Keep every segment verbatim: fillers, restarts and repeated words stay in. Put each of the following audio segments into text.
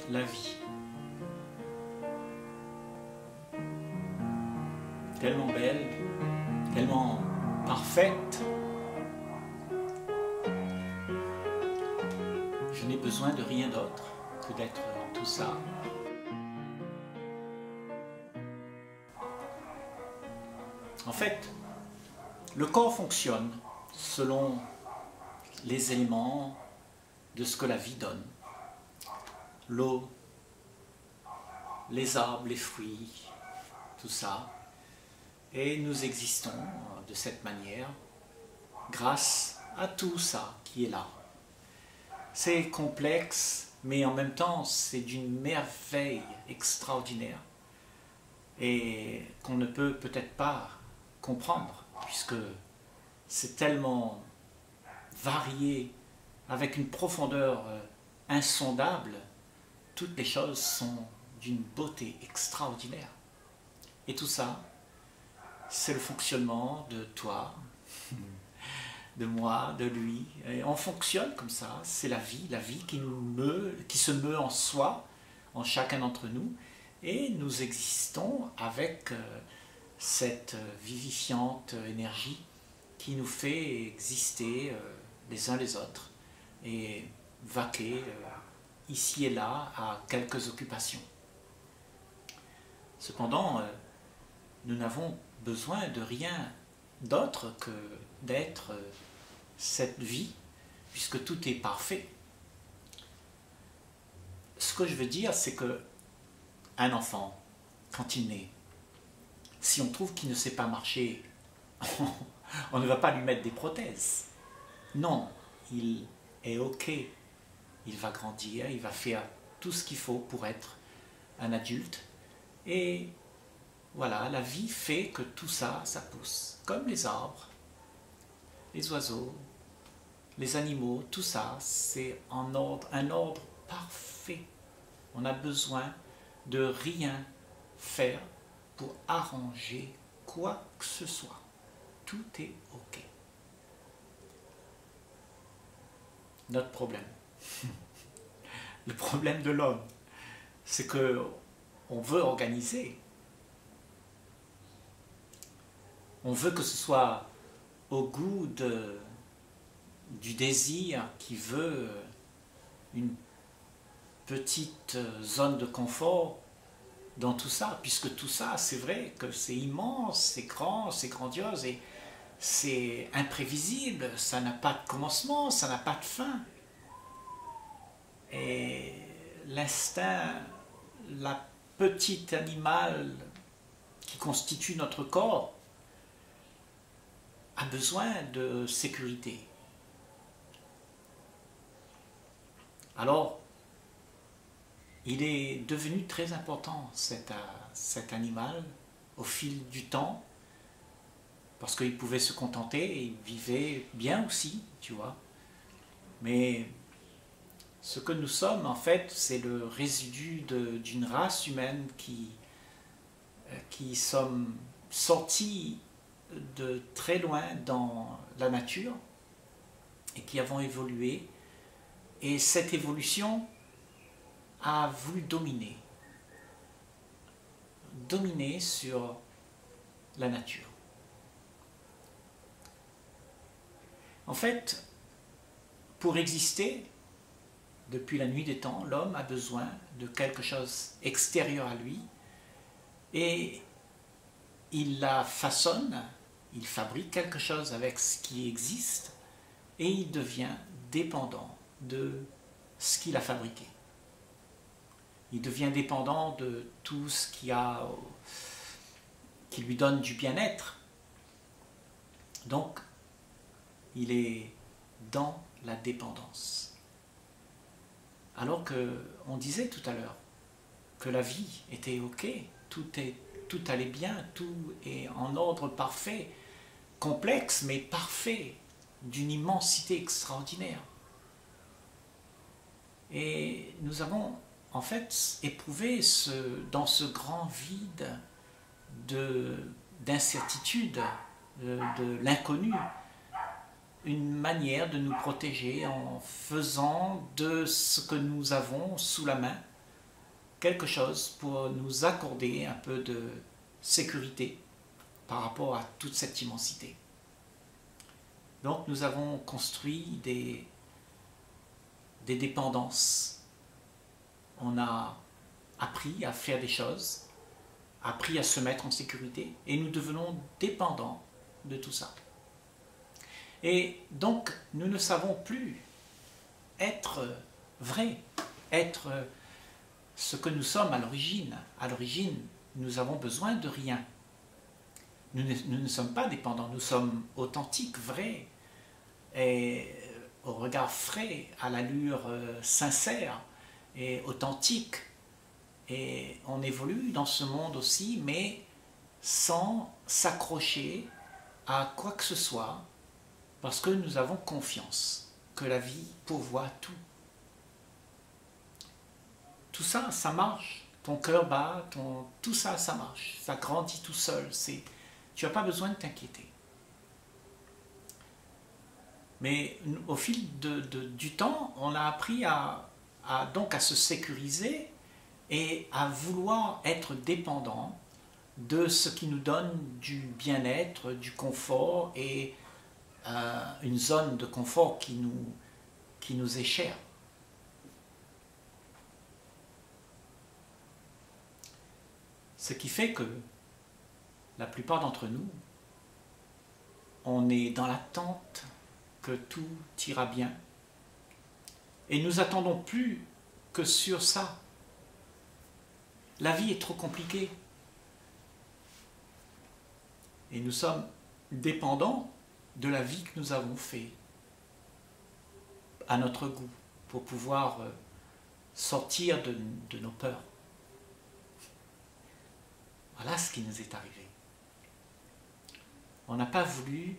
la vie. Tellement belle, tellement parfaite. Je n'ai besoin de rien d'autre que d'être en tout ça. En fait, le corps fonctionne selon les éléments de ce que la vie donne. L'eau, les arbres, les fruits, tout ça. Et nous existons de cette manière grâce à tout ça qui est là. C'est complexe, mais en même temps, c'est d'une merveille extraordinaire et qu'on ne peut peut-être pas comprendre, puisque c'est tellement varié, avec une profondeur insondable. Toutes les choses sont d'une beauté extraordinaire. Et tout ça, c'est le fonctionnement de toi, de moi, de lui. Et on fonctionne comme ça, c'est la vie, la vie qui nous meut, qui se meut en soi, en chacun d'entre nous, et nous existons avec euh, cette vivifiante énergie qui nous fait exister euh, les uns les autres et vaquer euh, ici et là à quelques occupations. Cependant, euh, nous n'avons besoin de rien d'autre que d'être euh, cette vie, puisque tout est parfait. Ce que je veux dire, c'est que un enfant, quand il naît, si on trouve qu'il ne sait pas marcher, on, on ne va pas lui mettre des prothèses. Non, il est OK. Il va grandir, il va faire tout ce qu'il faut pour être un adulte. Et voilà, la vie fait que tout ça, ça pousse. Comme les arbres, les oiseaux, les animaux, tout ça, c'est en ordre, un ordre parfait. On n'a besoin de rien faire pour arranger quoi que ce soit. Tout est OK. Notre problème, le problème de l'homme, c'est que on veut organiser. On veut que ce soit au goût de, du désir qui veut une petite zone de confort dans tout ça, puisque tout ça, c'est vrai que c'est immense, c'est grand, c'est grandiose et c'est imprévisible, ça n'a pas de commencement, ça n'a pas de fin. Et l'instinct, la petite animal qui constitue notre corps, a besoin de sécurité. Alors, il est devenu très important cet, cet animal au fil du temps, parce qu'il pouvait se contenter et il vivait bien aussi, tu vois. Mais ce que nous sommes, en fait, c'est le résidu d'une race humaine qui, qui sommes sortis de très loin dans la nature et qui avons évolué. Et cette évolution a voulu dominer, dominer sur la nature. En fait, pour exister, depuis la nuit des temps, l'homme a besoin de quelque chose extérieur à lui et il la façonne, il fabrique quelque chose avec ce qui existe et il devient dépendant de ce qu'il a fabriqué. Il devient dépendant de tout ce qui, a, qui lui donne du bien-être. Donc, il est dans la dépendance. Alors qu'on disait tout à l'heure que la vie était OK, tout, est, tout allait bien, tout est en ordre parfait, complexe mais parfait, d'une immensité extraordinaire. Et nous avons en fait éprouvé ce, dans ce grand vide d'incertitude, de, de, de l'inconnu, une manière de nous protéger en faisant de ce que nous avons sous la main quelque chose pour nous accorder un peu de sécurité par rapport à toute cette immensité. Donc nous avons construit des, des dépendances. On a appris à faire des choses, appris à se mettre en sécurité, et nous devenons dépendants de tout ça. Et donc nous ne savons plus être vrais, être ce que nous sommes à l'origine. À l'origine, nous avons besoin de rien. Nous ne, nous ne sommes pas dépendants, nous sommes authentiques, vrais, et au regard frais, à l'allure euh, sincère et authentique. Et on évolue dans ce monde aussi, mais sans s'accrocher à quoi que ce soit, parce que nous avons confiance que la vie pourvoit tout. Tout ça, ça marche. Ton cœur bat, ton... tout ça, ça marche. Ça grandit tout seul. C'est... Tu n'as pas besoin de t'inquiéter. Mais au fil de, de, du temps, on a appris à, à, donc à se sécuriser et à vouloir être dépendant de ce qui nous donne du bien-être, du confort et euh, une zone de confort qui nous, qui nous est chère. Ce qui fait que la plupart d'entre nous, on est dans l'attente que tout ira bien. Et nous attendons plus que sur ça. La vie est trop compliquée. Et nous sommes dépendants de la vie que nous avons faite à notre goût pour pouvoir sortir de, de nos peurs. Voilà ce qui nous est arrivé. On n'a pas voulu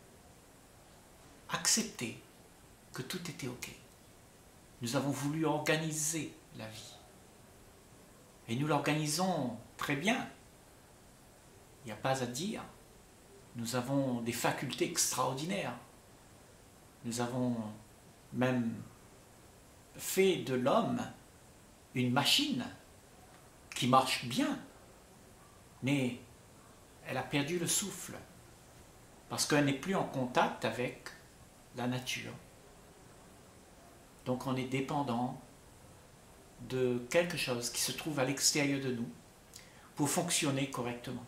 accepter que tout était OK. Nous avons voulu organiser la vie. Et nous l'organisons très bien. Il n'y a pas à dire. Nous avons des facultés extraordinaires. Nous avons même fait de l'homme une machine qui marche bien. Mais elle a perdu le souffle parce qu'elle n'est plus en contact avec la nature. Donc on est dépendant de quelque chose qui se trouve à l'extérieur de nous pour fonctionner correctement.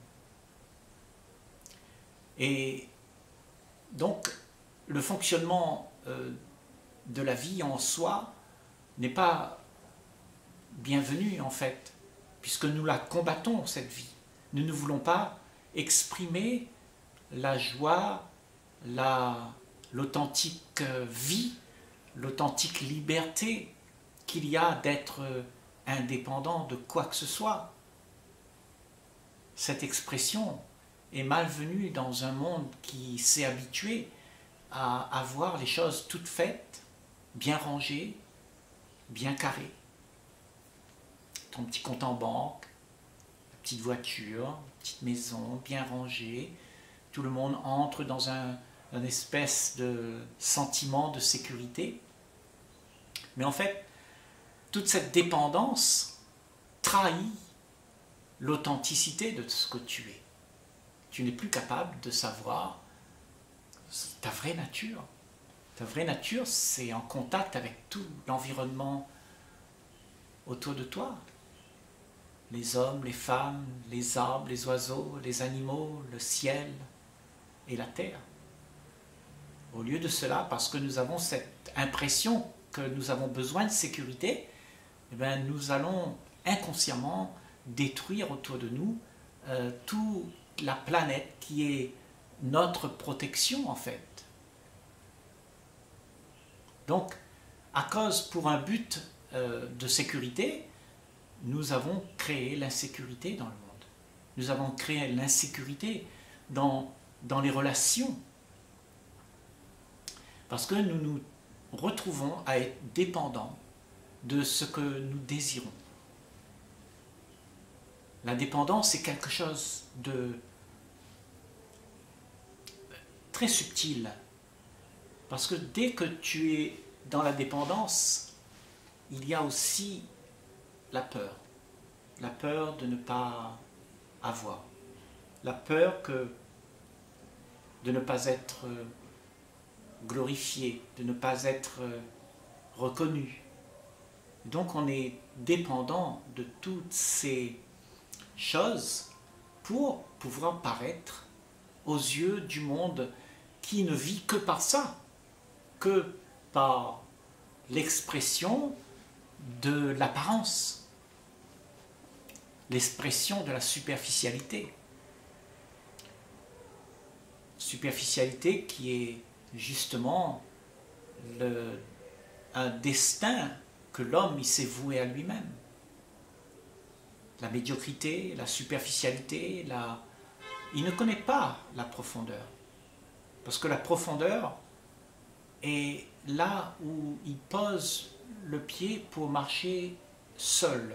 Et donc le fonctionnement euh, de la vie en soi n'est pas bienvenu en fait, puisque nous la combattons cette vie. Nous ne voulons pas exprimer la joie, la, l'authentique vie, l'authentique liberté qu'il y a d'être indépendant de quoi que ce soit. Cette expression est malvenue dans un monde qui s'est habitué à avoir les choses toutes faites, bien rangées, bien carrées. Ton petit compte en banque, petite voiture, petite maison, bien rangée. Tout le monde entre dans un, une espèce de sentiment de sécurité. Mais en fait, toute cette dépendance trahit l'authenticité de ce que tu es. Tu n'es plus capable de savoir ta vraie nature. Ta vraie nature, c'est en contact avec tout l'environnement autour de toi. Les hommes, les femmes, les arbres, les oiseaux, les animaux, le ciel et la terre. Au lieu de cela, parce que nous avons cette impression que nous avons besoin de sécurité, eh bien, nous allons inconsciemment détruire autour de nous euh, toute la planète qui est notre protection en fait. Donc, à cause pour un but euh, de sécurité, nous avons créé l'insécurité dans le monde. Nous avons créé l'insécurité dans, dans les relations. Parce que nous nous retrouvons à être dépendants de ce que nous désirons. La dépendance est quelque chose de très subtil. Parce que dès que tu es dans la dépendance, il y a aussi la peur. la peur de ne pas avoir, la peur que de ne pas être glorifié, de ne pas être reconnu. Donc on est dépendant de toutes ces choses pour pouvoir paraître aux yeux du monde qui ne vit que par ça, que par l'expression de l'apparence, l'expression de la superficialité. Superficialité qui est justement le, un destin que l'homme s'est voué à lui-même. La médiocrité, la superficialité, la... il ne connaît pas la profondeur. Parce que la profondeur est là où il pose le pied pour marcher seul.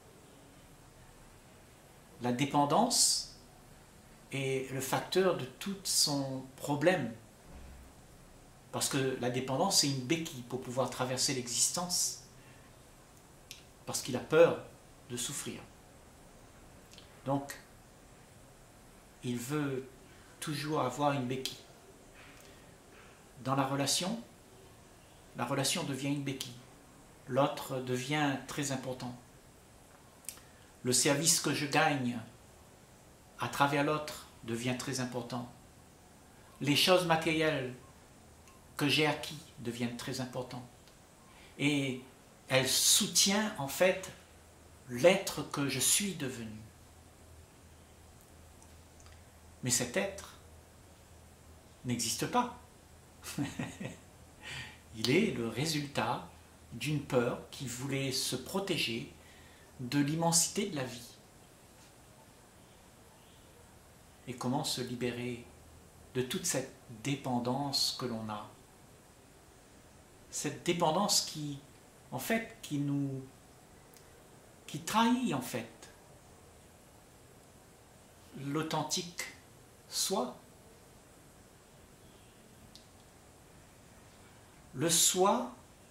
La dépendance est le facteur de tout son problème. Parce que la dépendance est une béquille pour pouvoir traverser l'existence. Parce qu'il a peur de souffrir. Donc, il veut toujours avoir une béquille. Dans la relation, la relation devient une béquille. L'autre devient très important. Le service que je gagne à travers l'autre devient très important. Les choses matérielles que j'ai acquis deviennent très importantes. Et elle soutient en fait l'être que je suis devenu. Mais cet être n'existe pas. Il est le résultat d'une peur qui voulait se protéger de l'immensité de la vie. Et comment se libérer de toute cette dépendance que l'on a. Cette dépendance qui, en fait, qui nous, qui trahit en fait l'authentique soi. Le soi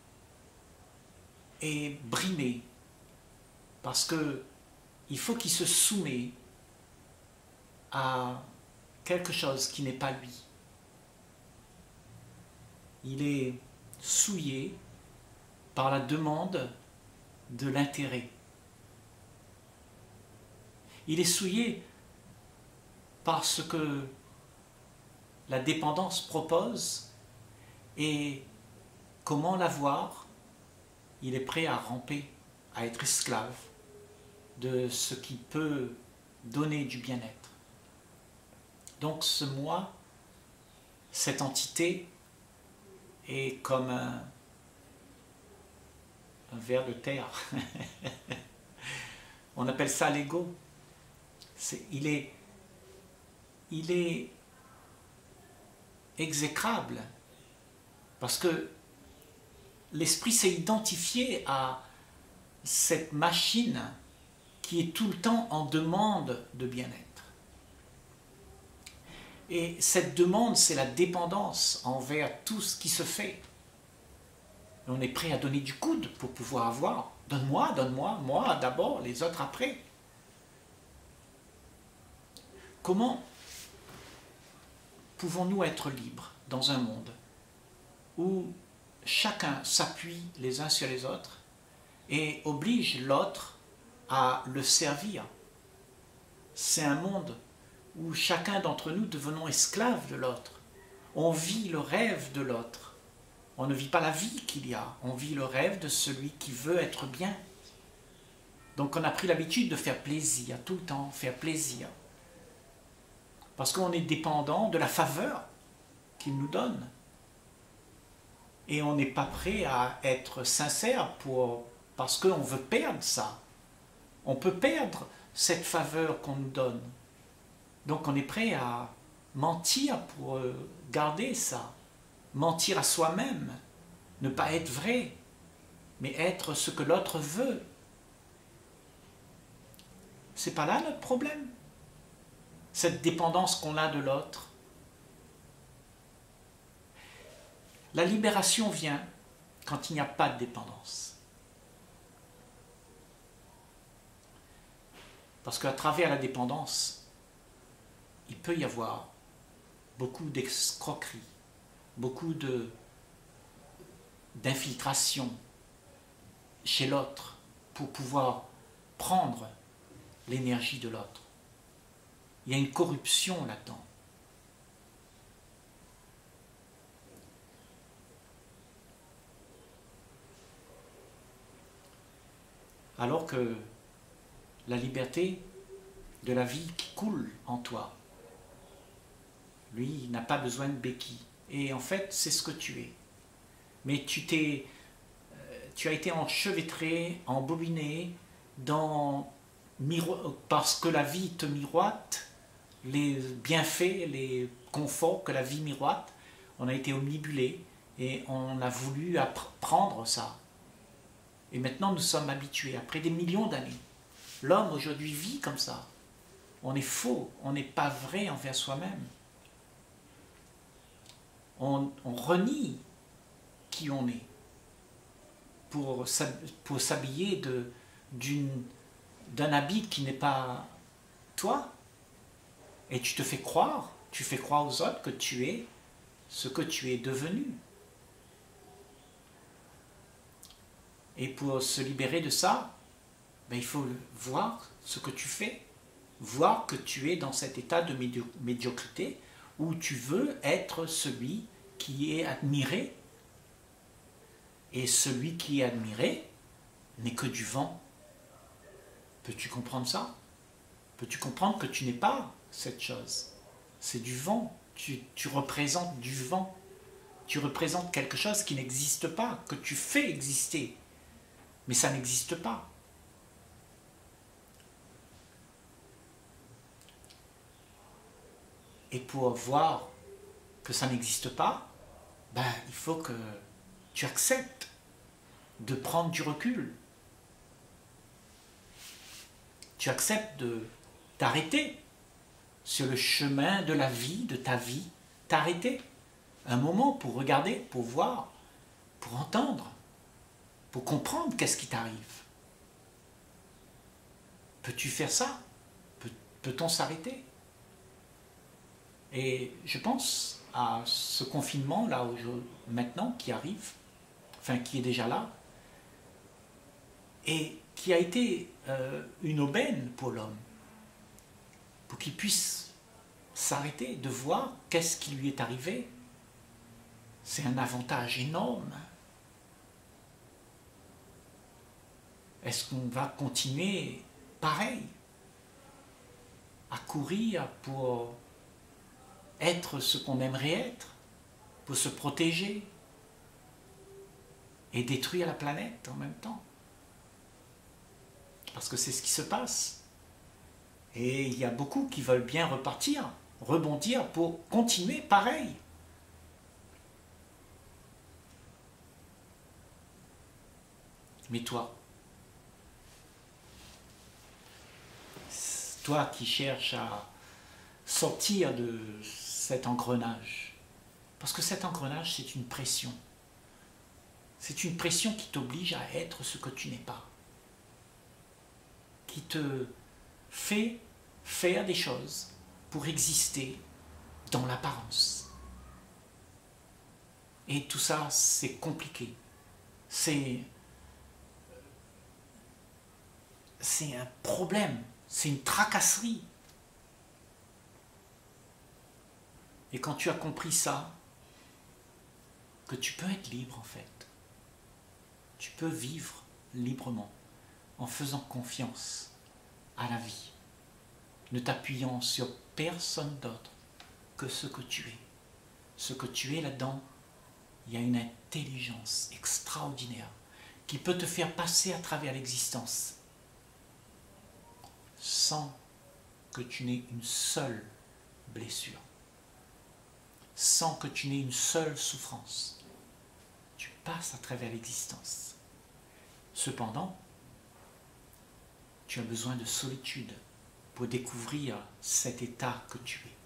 est brimé parce que il faut qu'il se soumet à quelque chose qui n'est pas lui. Il est souillé par la demande de l'intérêt. Il est souillé par ce que la dépendance propose et comment l'avoir. Il est prêt à ramper, à être esclave de ce qui peut donner du bien-être. Donc ce moi, cette entité est comme un, un ver de terre. On appelle ça l'ego. Il est, il est exécrable parce que l'esprit s'est identifié à cette machine qui est tout le temps en demande de bien-être. Et cette demande, c'est la dépendance envers tout ce qui se fait. Et on est prêt à donner du coude pour pouvoir avoir. Donne-moi, donne-moi, moi d'abord, les autres après. Comment pouvons-nous être libres dans un monde où chacun s'appuie les uns sur les autres et oblige l'autre à le servir? C'est un monde où chacun d'entre nous devenons esclaves de l'autre. On vit le rêve de l'autre. On ne vit pas la vie qu'il y a. On vit le rêve de celui qui veut être bien. Donc on a pris l'habitude de faire plaisir, tout le temps, faire plaisir. Parce qu'on est dépendant de la faveur qu'il nous donne. Et on n'est pas prêt à être sincère pour, parce qu'on veut perdre ça. On peut perdre cette faveur qu'on nous donne. Donc on est prêt à mentir pour garder ça. Mentir à soi-même. Ne pas être vrai, mais être ce que l'autre veut. C'est pas là notre problème. Cette dépendance qu'on a de l'autre. La libération vient quand il n'y a pas de dépendance. Parce qu'à travers la dépendance, il peut y avoir beaucoup d'escroqueries, beaucoup de, d'infiltration chez l'autre pour pouvoir prendre l'énergie de l'autre. Il y a une corruption là-dedans. Alors que la liberté de la vie qui coule en toi, lui, il n'a pas besoin de béquilles. Et en fait, c'est ce que tu es. Mais tu t'es, euh, tu as été enchevêtré, embobiné dans, parce que la vie te miroite les bienfaits, les conforts que la vie miroite. On a été omnibulé et on a voulu apprendre ça. Et maintenant, nous sommes habitués, après des millions d'années. L'homme aujourd'hui vit comme ça. On est faux, on n'est pas vrai envers soi-même. On, on renie qui on est pour, pour s'habiller d'un habit qui n'est pas toi. Et tu te fais croire, tu fais croire aux autres que tu es ce que tu es devenu. Et pour se libérer de ça, ben, il faut voir ce que tu fais, voir que tu es dans cet état de médio médiocrité où tu veux être celui qui est admiré. Et celui qui est admiré n'est que du vent. Peux-tu comprendre ça? Peux-tu comprendre que tu n'es pas cette chose? C'est du vent. Tu, tu représentes du vent. Tu représentes quelque chose qui n'existe pas, que tu fais exister. Mais ça n'existe pas. Et pour voir que ça n'existe pas, ben, il faut que tu acceptes de prendre du recul. Tu acceptes de t'arrêter sur le chemin de la vie, de ta vie, t'arrêter un moment pour regarder, pour voir, pour entendre, pour comprendre qu'est-ce qui t'arrive. Peux-tu faire ça? Peut-on s'arrêter? Et je pense à ce confinement là maintenant qui arrive, enfin qui est déjà là, et qui a été euh, une aubaine pour l'homme, pour qu'il puisse s'arrêter, de voir qu'est-ce qui lui est arrivé. C'est un avantage énorme. Est-ce qu'on va continuer pareil, à courir pour être ce qu'on aimerait être, pour se protéger et détruire la planète en même temps? Parce que c'est ce qui se passe. Et il y a beaucoup qui veulent bien repartir, rebondir pour continuer pareil. Mais toi, toi qui cherches à sortir de cet engrenage, parce que cet engrenage, c'est une pression. C'est une pression qui t'oblige à être ce que tu n'es pas, qui te fait faire des choses pour exister dans l'apparence. Et tout ça, c'est compliqué. C'est c'est un problème, c'est une tracasserie. Et quand tu as compris ça, que tu peux être libre en fait, tu peux vivre librement en faisant confiance à la vie, ne t'appuyant sur personne d'autre que ce que tu es. Ce que tu es là-dedans, il y a une intelligence extraordinaire qui peut te faire passer à travers l'existence sans que tu n'aies une seule blessure, sans que tu n'aies une seule souffrance. Tu passes à travers l'existence. Cependant, tu as besoin de solitude pour découvrir cet état que tu es.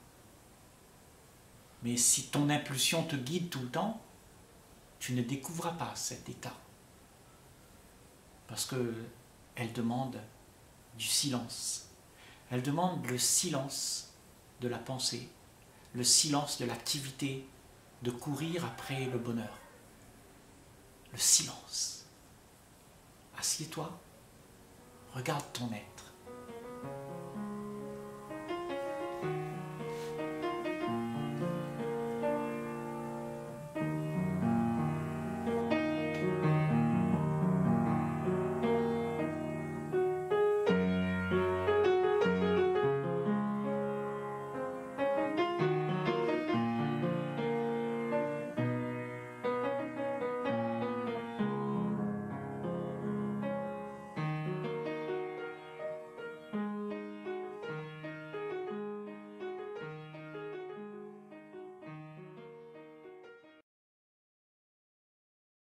Mais si ton impulsion te guide tout le temps, tu ne découvriras pas cet état. Parce qu'elle demande du silence. Elle demande le silence de la pensée, le silence de l'activité, de courir après le bonheur. Le silence. Assieds-toi, regarde ton être.